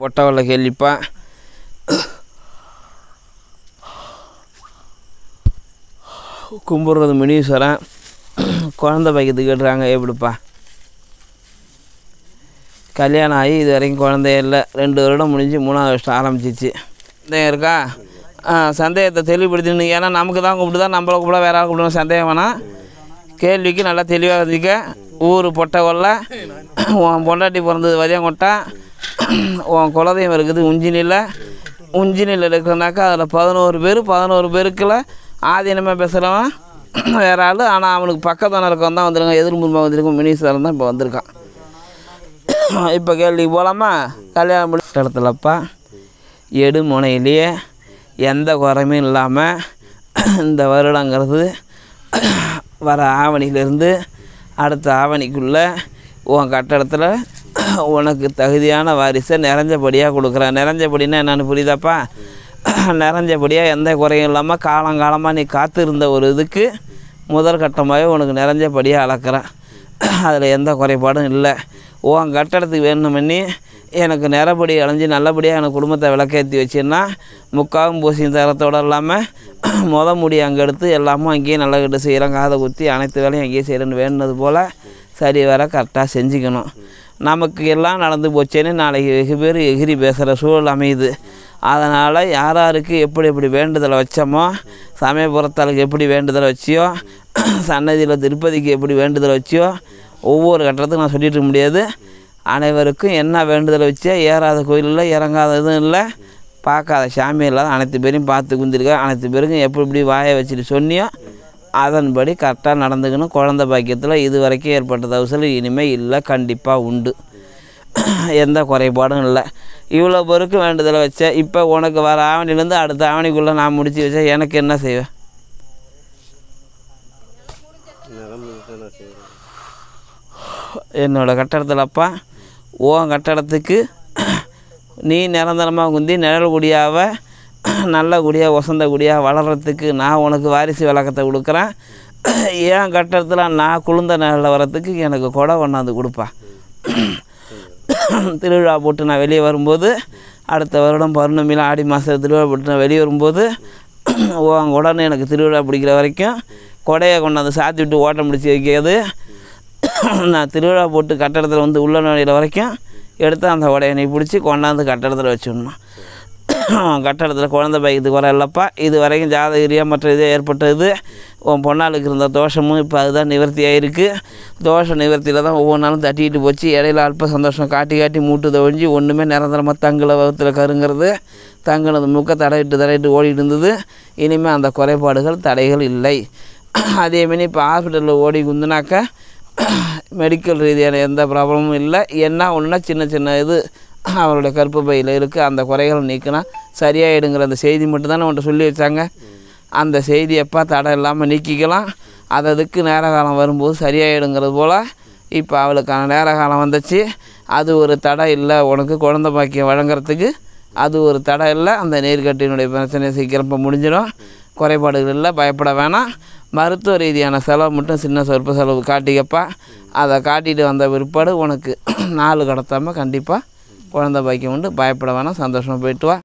பொட்டவல்ல கேள்விப்பா. கும்பிட்றது முனீஸ்வரன். குழந்த பாக்கியத்துக்கு கேட்டுறாங்க. எப்படிப்பா? கல்யாணம் ஆகி இது வரைக்கும் குழந்தைய இல்லை. 2 வருடம் முடிஞ்சு 3ஆவது வருஷம் ஆரம்பிச்சிச்சு. சந்தேகம் இருக்கா? சந்தேகத்தை தெளிவுபடுத்தின்னு, ஏன்னா நமக்கு தான் கூப்பிட்டு தான் நம்மளை கூப்பிட வேற ஆள் கூப்பிடணும். சந்தேகம் வேணாம். கேள்விக்கு நல்லா தெளிவாக இருக்க. ஊர் பொட்டவல்ல. உன் பொண்டாட்டி பிறந்தது வதியங்கொட்டா. உன் குலதெய்வம் இருக்குது உஞ்சினியில். உஞ்சினியில் இருக்கிறனாக்கா அதில் 11 பேருக்குள்ள ஆதீனமாக பேசுகிறவன் வேற ஆள். ஆனால் அவனுக்கு பக்கத்தான இருக்கவன் தான் வந்துருக்கான். எதிர்முன்பாக வந்திருக்கும் மினிஸ்டர் தான் இப்போ வந்திருக்கான். இப்போ கேள்விக்கு போகலாமா? கல்யாணம் முடிச்ச இடத்துலப்பா எடுமுனையிலேயே எந்த குறையுமே இல்லாமல் இந்த வருடங்கிறது வர ஆவணியிலேருந்து அடுத்த ஆவணிக்குள்ளே உன் கட்டடத்தில் உனக்கு தகுதியான வாரிசை நிறைஞ்சபடியாக கொடுக்குறேன். நிறைஞ்சபடினா என்னென்னு புரியுதாப்பா? நிறைஞ்சபடியாக எந்த குறையும் இல்லாமல் காலங்காலமாக நீ காத்திருந்த ஒரு இதுக்கு முதல் கட்டமாகவே உனக்கு நிறைஞ்சபடியாக அளக்கிறேன். அதில் எந்த குறைபாடும் இல்லை. உன் கட்டடத்துக்கு வேணும் பண்ணி எனக்கு நிறப்படி அலைஞ்சி நல்லபடியாக எனக்கு குடும்பத்தை விளக்கேற்றி வச்சுன்னா முக்காவும் பூசியும் தரத்தோடு இல்லாமல் முடி அங்கே எடுத்து எல்லாமும் அங்கேயே நல்லா கிட்ட செய்கிறேன். காதை குத்தி அனைத்து வேலையும் அங்கேயே செய்கிறேன்னு வேணுனது போல் சரி வர கரெக்டாக செஞ்சுக்கணும். நமக்கு எல்லாம் நடந்து போச்சேன்னு நாளைக்கு வெகு பேர் எகிரி பேசுகிற சூழல் அமையுது. அதனால் யாராருக்கு எப்படி வேண்டுதலை வச்சோமோ, சமயபுரத்தாளுக்கு எப்படி வேண்டுதலை வச்சியோ, சன்னதியில் திருப்பதிக்கு எப்படி வேண்டுதலை வச்சியோ, ஒவ்வொரு கட்டத்துக்கும் நான் சொல்லிட்டு முடியாது. அனைவருக்கும் என்ன வேண்டுதலை வச்சா ஏறாத கோயிலில் இறங்காத எதுவும் இல்லை, பார்க்காத சாமி இல்லாத அனைத்து பேரையும் பார்த்து குந்திருக்க. அனைத்து பேருக்கும் எப்படி வாயை வச்சுட்டு சொன்னியோ அதன்படி கரெக்டாக நடந்துக்கணும். குழந்த பாக்கியத்தில் இது வரைக்கும் ஏற்பட்ட தவசல் இனிமேல் இல்லை, கண்டிப்பாக உண்டு. எந்த குறைபாடும் இல்லை. இவ்வளோ பேருக்கு வேண்டுதலை வச்சேன். இப்போ உனக்கு வர ஆவணிலேருந்து அடுத்த ஆவணிக்குள்ளே நான் முடித்து வச்சேன். எனக்கு என்ன செய்வேன்? என்னோடய கட்டடத்தில்ப்பா உன் கட்டடத்துக்கு நீ நிரந்தரமாக குந்தி நிழல் குடியாவ நல்ல குடியாக வசந்த குடியாக வளர்கிறதுக்கு நான் உனக்கு வாரிசு விளக்கத்தை கொடுக்குறேன். என் கட்டடத்தில் நான் குளிர்ந்த நிழலில் வர்றதுக்கு எனக்கு கொடை கொண்டாந்து கொடுப்பா. திருவிழா போட்டு நான் வெளியே வரும்போது அடுத்த வருடம் பௌர்ணமியில் ஆடி மாதம் திருவிழா போட்டு நான் வெளியே வரும்போது உன் உடனே எனக்கு திருவிழா பிடிக்கிற வரைக்கும் கொடையை கொண்டாந்து சாத்தி விட்டு ஓட்டம் முடிச்சு வைக்கிறது. நான் திருவிழா போட்டு கட்டடத்தில் வந்து உள்ள நுழையிற வரைக்கும் எடுத்து அந்த உடையை நீ பிடிச்சி கொண்டாந்து கட்டடத்தில் வச்சுடணும். கட்டடத்தில் குழந்தை பாக்கியத்துக்கு வர இல்லைப்பா. இது வரைக்கும் ஜாதகிரியாக மற்ற இதே ஏற்பட்டது. உன் பொண்ணாளுக்கு இருந்த தோஷமும் இப்போ அதுதான் நிவர்த்தி ஆகிருக்கு. தோஷ நிவர்த்தியில் தான் ஒவ்வொரு நாளும் தட்டிக்கிட்டு போச்சு. இடையில அல்ப சந்தோஷம் காட்டி மூட்டு தவழிஞ்சு ஒன்றுமே நிரந்தரமாக தங்களை வகுத்தில் கருங்கிறது தங்கினது முக்க தடையிட்டு ஓடிட்டு இருந்தது. இனிமேல் அந்த குறைபாடுகள் தடைகள் இல்லை. அதேமாரி இப்போ ஹாஸ்பிட்டலில் ஓடி குந்துனாக்கா மெடிக்கல் ரீதியான எந்த ப்ராப்ளமும் இல்லை. என்ன ஒன்றுனா சின்ன இது அவருடைய கற்பு பையில் இருக்குது. அந்த குறைகளை நீக்கினா சரியாயிடுங்கிற அந்த செய்தி மட்டும்தானே உன்ட்ட சொல்லி வச்சாங்க. அந்த செய்தியப்பா தடை இல்லாமல் நீக்கிக்கலாம். அதுக்கு நேர காலம் வரும்போது சரியாயிடுங்கிறது போல் இப்போ அவளுக்கான நேர காலம் வந்துச்சு. அது ஒரு தடை இல்லை. உனக்கு குழந்தை பாக்கியம் வழங்குறதுக்கு அது ஒரு தடை இல்லை. அந்த நீர்க்கட்டினுடைய பிரச்சனை சீக்கிரம் இப்போ முடிஞ்சிடும். குறைபாடுகள் இல்லை, பயப்பட வேணாம். மருத்துவ ரீதியான செலவு மட்டும் சின்ன சொற்ப செலவு காட்டிக்கப்பா. அதை காட்டிட்டு வந்த பிற்பாடு உனக்கு 4 கடத்தாமல் கண்டிப்பாக குழந்தை பாக்கியம் உண்டு. பயப்பட வேணாம். சந்தோஷமாக போயிட்டு வா.